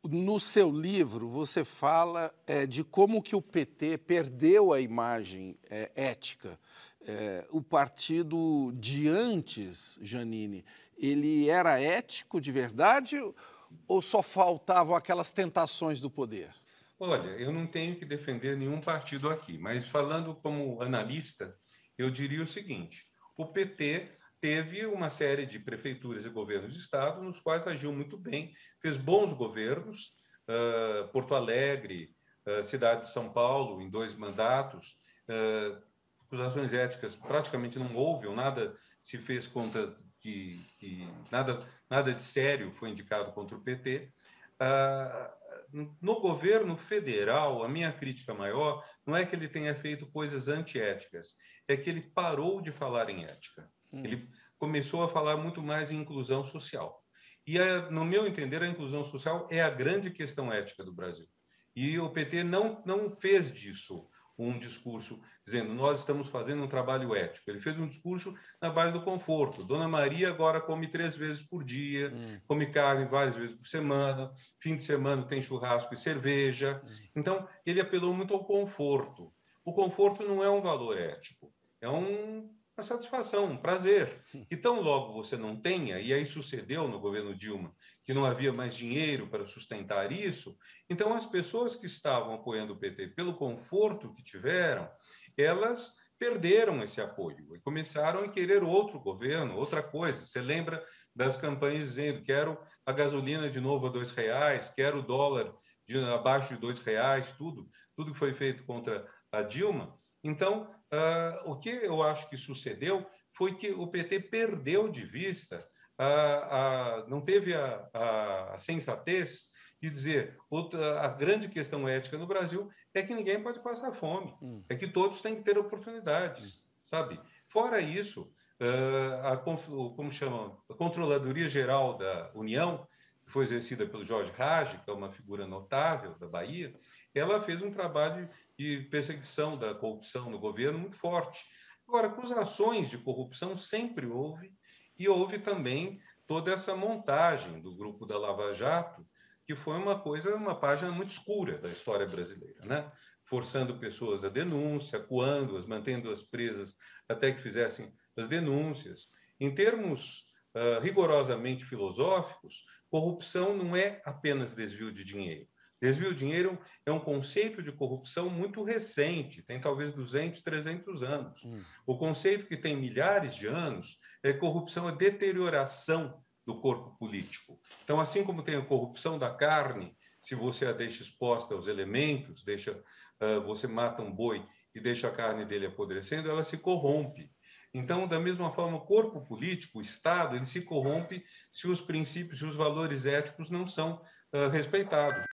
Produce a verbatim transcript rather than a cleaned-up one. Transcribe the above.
No seu livro, você fala, eh, de como que o P T perdeu a imagem, eh, ética. Eh, o partido de antes, Jeanine, ele era ético de verdade ou só faltavam aquelas tentações do poder? Olha, eu não tenho que defender nenhum partido aqui, mas falando como analista, eu diria o seguinte: o P T teve uma série de prefeituras e governos de estado nos quais agiu muito bem, fez bons governos, uh, Porto Alegre, uh, cidade de São Paulo, em dois mandatos, uh, acusações éticas praticamente não houve, ou nada se fez contra que, que nada, nada de sério foi indicado contra o P T. Uh, no governo federal, a minha crítica maior não é que ele tenha feito coisas antiéticas, é que ele parou de falar em ética. Hum. Ele começou a falar muito mais em inclusão social. E, a, no meu entender, a inclusão social é a grande questão ética do Brasil. E o P T não, não fez disso um discurso dizendo nós estamos fazendo um trabalho ético. Ele fez um discurso na base do conforto. Dona Maria agora come três vezes por dia, Hum. come carne várias vezes por semana, fim de semana tem churrasco e cerveja. Hum. Então, ele apelou muito ao conforto. O conforto não é um valor ético, é um, uma satisfação, um prazer. E tão logo você não tenha, e aí sucedeu no governo Dilma, que não havia mais dinheiro para sustentar isso, então as pessoas que estavam apoiando o P T pelo conforto que tiveram, elas perderam esse apoio e começaram a querer outro governo, outra coisa. Você lembra das campanhas dizendo quero a gasolina de novo a dois reais, quero o dólar de, abaixo de dois reais, tudo, tudo que foi feito contra a Dilma. Então, uh, o que eu acho que sucedeu foi que o P T perdeu de vista, uh, uh, não teve a, a, a sensatez de dizer outra, a grande questão ética no Brasil é que ninguém pode passar fome, Hum. é que todos têm que ter Hum. oportunidades, sabe? Fora isso, uh, a, como chama, a Controladoria Geral da União, que foi exercida pelo Jorge Rage, que é uma figura notável da Bahia, ela fez um trabalho de perseguição da corrupção no governo muito forte. Agora, acusações de corrupção sempre houve, e houve também toda essa montagem do grupo da Lava Jato, que foi uma coisa, uma página muito escura da história brasileira, né? Forçando pessoas à denúncia, acuando-as, mantendo-as presas até que fizessem as denúncias. Em termos uh, rigorosamente filosóficos, corrupção não é apenas desvio de dinheiro. Desvio de dinheiro é um conceito de corrupção muito recente, tem talvez duzentos, trezentos anos. Hum. O conceito que tem milhares de anos é corrupção, é deterioração do corpo político. Então, assim como tem a corrupção da carne, se você a deixa exposta aos elementos, deixa, uh, você mata um boi e deixa a carne dele apodrecendo, ela se corrompe. Então, da mesma forma, o corpo político, o Estado, ele se corrompe se os princípios, se os valores éticos não são uh, respeitados.